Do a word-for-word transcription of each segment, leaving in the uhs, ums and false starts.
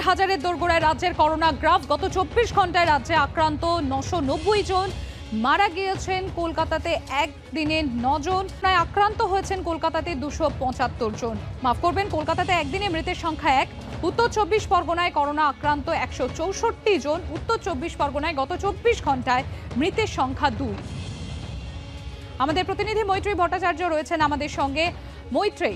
হাজারের দোরগোড়ায় রাজ্যের করোনা গ্রাফ। গত চব্বিশ ঘন্টায় রাজ্যে আক্রান্ত নশো নব্বই জন, মারা গিয়েছেন কলকাতাতে একদিনে নজন, প্রায় আক্রান্ত হয়েছেন কলকাতাতে দুশো পঁচাত্তর জন। মাফ করবেন, কলকাতাতে একদিনে মৃতের সংখ্যা এক। উত্তর চব্বিশ পরগনায় করোনা আক্রান্ত একশো চৌষট্টি জন। উত্তর চব্বিশ পরগনায় গত চব্বিশ ঘন্টায় মৃতের সংখ্যা দুই। আমাদের প্রতিনিধি মৈত্রী ভট্টাচার্য রয়েছেন আমাদের সঙ্গে। মৈত্রী,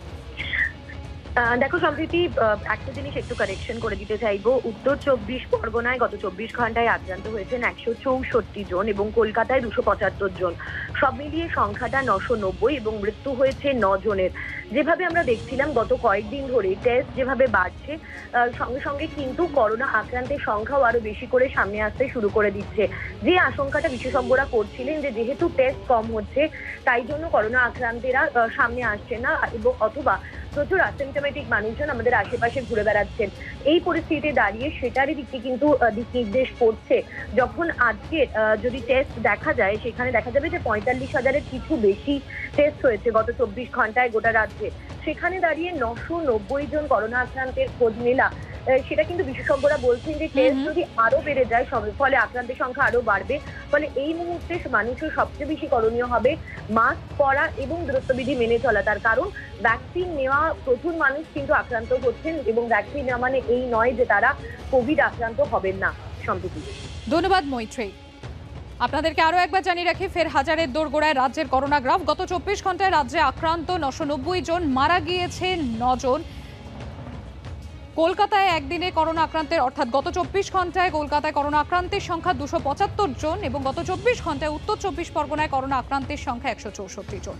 দেখো সম্প্রীতি একটা জিনিস একটু কারেকশন করে দিতে চাইবো। উত্তর চব্বিশ পরগনায় গত চব্বিশ ঘন্টায় আক্রান্ত হয়েছেন একশো চৌষট্টি জন এবং কলকাতায় দুশো পঁচাত্তর জন। সব মিলিয়ে সংখ্যাটা নশো নব্বই এবং মৃত্যু হয়েছে ন জনের। যেভাবে আমরা দেখছিলাম গত কয়েকদিন ধরে টেস্ট যেভাবে বাড়ছে, সঙ্গে সঙ্গে কিন্তু করোনা আক্রান্তের সংখ্যাও আরো বেশি করে সামনে আসতে শুরু করে দিচ্ছে। যে আশঙ্কাটা বিশেষজ্ঞরা করছিলেন যে যেহেতু টেস্ট কম হচ্ছে তাই জন্য করোনা আক্রান্তেরা সামনে আসছে না এবং অথবা প্রচুর অ্যাসিম্পটোমেটিক মানুষজন আমাদের আশেপাশে ঘুরে বেড়াচ্ছেন। এই পরিস্থিতিতে দাঁড়িয়ে সেটারই দিকে কিন্তু দিক নির্দেশ করছে। যখন আজকে যদি টেস্ট দেখা যায় সেখানে দেখা যাবে যে পঁয়তাল্লিশ হাজারের কিছু বেশি টেস্ট হয়েছে গত চব্বিশ ঘন্টায় গোটা রাজ্যে। সেখানে দাঁড়িয়ে নশো নব্বই জন করোনা আক্রান্তের খোঁজ মেলা, সেটা কিন্তু বিশেষজ্ঞরা বলছেন যে টেস্ট যদি আরো বেড়ে যায় ফলে আক্রান্তের সংখ্যা আরো বাড়বে। ফলে এই মুহূর্তে মানুষের সবচেয়ে বেশি করণীয় হবে মাস্ক পরা এবং দূরত্ববিধি মেনে চলা। তার কারণ ভ্যাকসিন নেওয়া প্রচুর মানুষ কিন্তু আক্রান্ত হচ্ছেন এবং ভ্যাকসিন নেওয়া মানে এই নয় যে তারা কোভিড আক্রান্ত হবেন না। সম্প্রীতি, ধন্যবাদ মৈত্রী। আপনাদেরকে আরো একবার জানিয়ে রাখি, ফের হাজারের দোরগোড়ায় রাজ্যের করোনা গ্রাফ। গত চব্বিশ ঘন্টায় রাজ্যে আক্রান্ত নশো নব্বই জন, মারা গিয়েছে নজন। কলকাতায় একদিনে করোনা আক্রান্তের অর্থাৎ গত চব্বিশ ঘন্টায় কলকাতায় করোনা আক্রান্তের সংখ্যা দুশো পঁচাত্তর জন এবং গত চব্বিশ ঘন্টায় উত্তর চব্বিশ পরগনায় করোনা আক্রান্তের সংখ্যা একশো চৌষট্টি জন।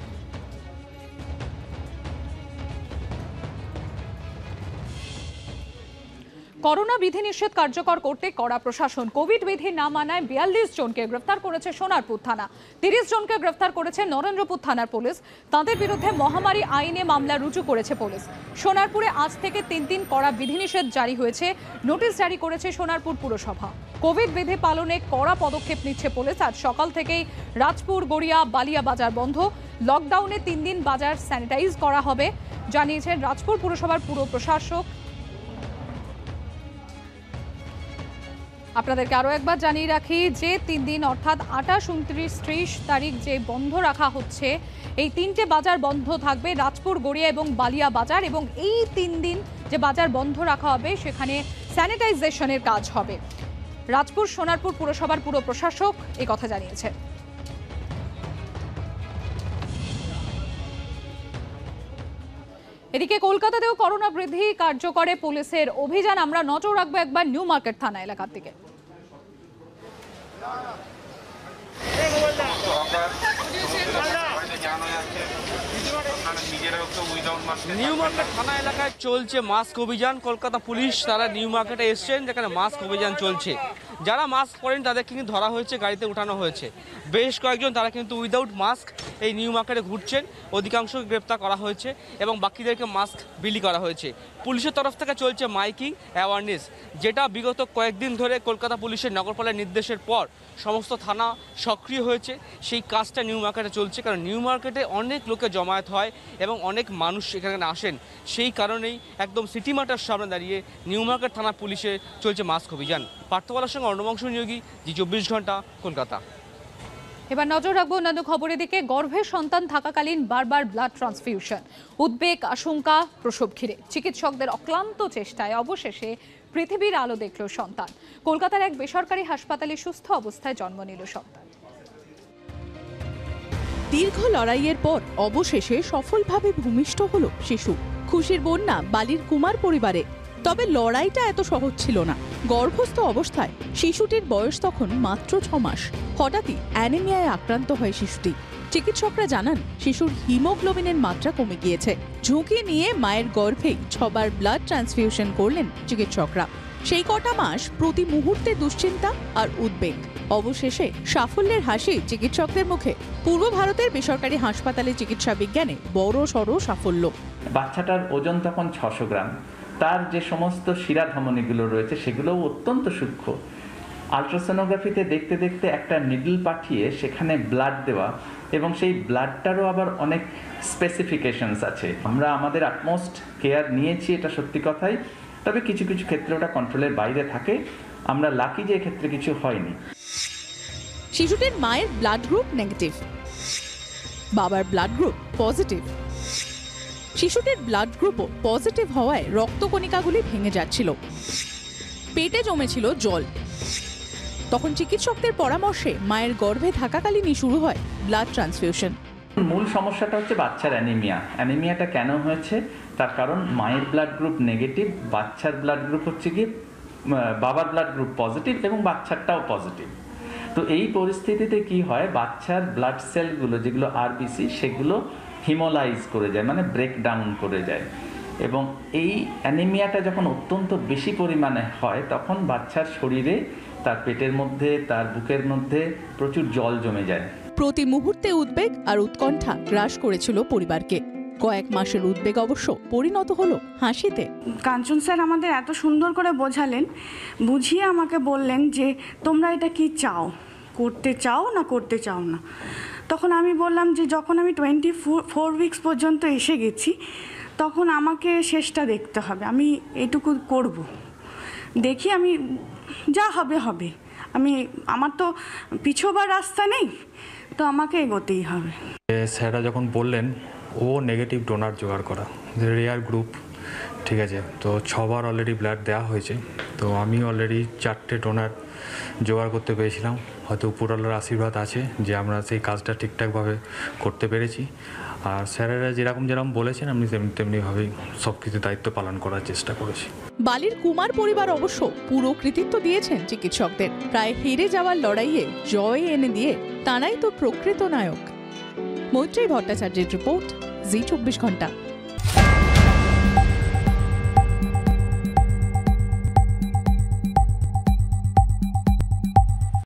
করোনা বিধিনিষেধ কার্যকর করতে কড়া প্রশাসন। কোভিড বিধি না মানায় বিয়াল্লিশ জনকে গ্রেফতার করেছে সোনারপুর থানা। তিরিশ জনকে গ্রেফতার করেছে নরেন্দ্রপুর থানার পুলিশ। তাদের বিরুদ্ধে মহামারী আইনে মামলা রুজু করেছে পুলিশ। সোনারপুরে আজ থেকে তিন দিন কড়া বিধিনিষেধ জারি হয়েছে। নোটিশ জারি করেছে সোনারপুর পুরসভা। কোভিড বিধি পালনে কড়া পদক্ষেপ নিচ্ছে পুলিশ। আজ সকাল থেকেই রাজপুর, গড়িয়া, বালিয়া বাজার বন্ধ। লকডাউনে তিন দিন বাজার স্যানিটাইজ করা হবে, জানিয়েছেন রাজপুর পুরসভার পুর প্রশাসক। আপনাদেরকে আরও একবার জানিয়ে রাখি যে তিন দিন অর্থাৎ আঠাশ, উনত্রিশ, ত্রিশ তারিখ যে বন্ধ রাখা হচ্ছে, এই তিনটে বাজার বন্ধ থাকবে, রাজপুর, গড়িয়া এবং বালিয়া বাজার। এবং এই তিন দিন যে বাজার বন্ধ রাখা হবে সেখানে স্যানিটাইজেশনের কাজ হবে। রাজপুর সোনারপুর পুরসভার পুর প্রশাসক এই কথা জানিয়েছে। এদিকে কলকাতাতেও করোনা বৃদ্ধি কার্যকরে পুলিশের অভিযান। আমরা নজর রাখবো একবার নিউ মার্কেট থানা এলাকার দিকে। নিউ মার্কেট থানা এলাকায় চলছে মাস্ক অভিযান। কলকাতা পুলিশ তারা নিউ মার্কেটে এসছেন, যেখানে মাস্ক অভিযান চলছে। যারা মাস্ক পরেন তাদের কিন্তু ধরা হয়েছে, গাড়িতে উঠানো হয়েছে। বেশ কয়েকজন তারা কিন্তু উইদাউট মাস্ক এই নিউ মার্কেটে ঘুরছেন, অধিকাংশকে গ্রেপ্তার করা হয়েছে এবং বাকিদেরকে মাস্ক বিলি করা হয়েছে। পুলিশের তরফ থেকে চলছে মাইকিং অ্যাওয়ারনেস, যেটা বিগত কয়েকদিন ধরে কলকাতা পুলিশের নগরপালের নির্দেশের পর সমস্ত থানা সক্রিয় হয়েছে। সেই কাজটা নিউ মার্কেটে চলছে, কারণ নিউ মার্কেটে অনেক লোকের জমায়েত হয় এবং অনেক মানুষ এখানে আসেন। সেই কারণেই একদম সিটি মার্টের সামনে দাঁড়িয়ে নিউ মার্কেট থানা পুলিশে চলছে মাস্ক অভিযান। পার্থবালার সঙ্গে অর্ণবংশ নিয়োগী, জি চব্বিশ ঘন্টা, কলকাতা। এবার নজর রাখবো অন্যান্য খবরের দিকে। গর্ভে সন্তান থাকাকালীন বারবার ব্লাড ট্রান্সফিউশন, উদ্বেগ, আশঙ্কা প্রসব ঘিরে। চিকিৎসকদের অক্লান্ত চেষ্টায় অবশেষে পৃথিবীর আলো দেখল সন্তান। কলকাতার এক বেসরকারি হাসপাতালে সুস্থ অবস্থায় জন্ম নিল সন্তান। দীর্ঘ লড়াইয়ের পর অবশেষে সফলভাবে ভূমিষ্ঠ হলো শিশু। খুশির বন্যা বালির কুমার পরিবারে। তবে লড়াইটা এত সহজ ছিল না। গর্ভস্থ অবস্থায় শিশুটির বয়স তখন মাত্র ছ মাস। হঠাৎই অ্যানিমিয়ায় আক্রান্ত হয় শিশুটি। চিকিৎসকরা জানান শিশুর হিমোগ্লোবিনের মাত্রা কমে গিয়েছে। ঝুঁকি নিয়ে মায়ের গর্ভেই ছবার ব্লাড ট্রান্সফিউশন করলেন চিকিৎসকরা। সেই কটা মাস প্রতি মুহূর্তে দুশ্চিন্তা আর উদ্বেগ। অবশেষে সাফল্যের হাসি চিকিৎসকদের মুখে। পূর্ব ভারতের বেসরকারি হাসপাতালে চিকিৎসা বিজ্ঞানে বড় সড় সাফল্য। বাচ্চাটার ওজন তখন ছশো গ্রাম। তার যে সমস্ত শিরা ধমনীগুলো রয়েছে সেগুলোও অত্যন্ত সূক্ষ্ম। আলট্রাসোনোগ্রাফিতে দেখতে দেখতে একটা নিডল পাঠিয়ে সেখানে ব্লাড দেওয়া এবং সেই ব্লাডটারও আবার অনেক স্পেসিফিকেশনস আছে। আমরা আমাদের আটমোস্ট কেয়ার নিয়েছি, এটা সত্যি কথাই। তবে কিছু কিছু ক্ষেত্রে ওটা কন্ট্রোলের বাইরে থাকে। আমরা লাকি যে ক্ষেত্রে কিছু হয়নি। শিশুটির মায়ের ব্লাড গ্রুপ নেগেটিভ, বাবার ব্লাড গ্রুপ পজিটিভ। শিশুটির ব্লাড গ্রুপও পজিটিভ হওয়ায় রক্তকণিকাগুলি ভেঙে যাচ্ছিল, পেটে জমেছিল জল। তখন চিকিৎসকদের পরামর্শে মায়ের গর্ভে থাকাকালীনই শুরু হয় ব্লাড ট্রান্সফিউশন। মূল সমস্যাটা হচ্ছে বাচ্চার অ্যানিমিয়া। অ্যানিমিয়াটা কেন হয়েছে? তার কারণ মায়ের ব্লাড গ্রুপ নেগেটিভ, বাচ্চার ব্লাড গ্রুপ হচ্ছে কি বাবার ব্লাড গ্রুপ পজিটিভ এবং বাচ্চারটাও পজিটিভ। তো এই পরিস্থিতিতে কি হয়, বাচ্চার ব্লাড সেলগুলো যেগুলো আরবিসি সেগুলো হিমোলাইজ করে যায়, মানে ব্রেকডাউন করে যায়। এবং এই অ্যানিমিয়াটা যখন অত্যন্ত বেশি পরিমাণে হয় তখন বাচ্চার শরীরে, তার পেটের মধ্যে, তার বুকের মধ্যে প্রচুর জল জমে যায়। প্রতি মুহূর্তে উদ্বেগ আর উৎকণ্ঠা গ্রাস করেছিল পরিবারকে। কয়েক মাসের উদ্বেগ অবশ্য পরিণত হলো হাসিতে। কাঞ্চন স্যার আমাদের এত সুন্দর করে বোঝালেন, বুঝিয়ে আমাকে বললেন যে তোমরা এটা কি চাও, করতে চাও না করতে চাও না। তখন আমি বললাম যে যখন আমি টোয়েন্টি ফোর উইকস পর্যন্ত এসে গেছি তখন আমাকে শেষটা দেখতে হবে, আমি এইটুকু করব, দেখি আমি যা হবে হবে। আমি আমার তো পিছোবার রাস্তা নেই, তো আমাকে এগোতেই হবে। স্যাররা যখন বললেন ও নেগেটিভ ডোনার জোগাড় করা, রেয়ার গ্রুপ, ঠিক আছে, তো ছবার অলরেডি ব্লাড দেওয়া হয়েছে। তো আমি অলরেডি চারটে ডোনার জোগাড় করতে পেরেছিলাম। হয়তো উপরওয়ালার আশীর্বাদ আছে যে আমরা সেই কাজটা ঠিকঠাকভাবে করতে পেরেছি। আর স্যারেরা যেরকম যেরকম বলেছেন আমি তেমনি তেমনিভাবেই সব কিছু দায়িত্ব পালন করার চেষ্টা করেছি। বালির কুমার পরিবার অবশ্য পুরো কৃতিত্ব দিয়েছেন চিকিৎসকদের। প্রায় হেরে যাওয়ার লড়াইয়ে জয় এনে দিয়ে তাঁরাই তো প্রকৃত নায়ক। মৈত্রী ভট্টাচার্যের রিপোর্ট, জি চব্বিশ ঘন্টা।